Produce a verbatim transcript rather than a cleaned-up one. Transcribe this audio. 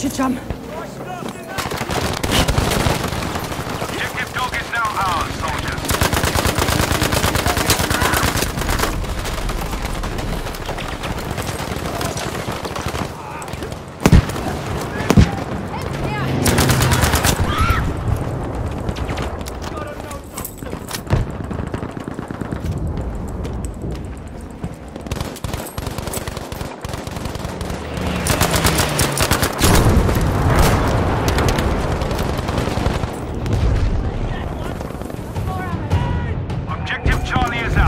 your chum. Objective dog is now ours, soldiers. Charlie is out.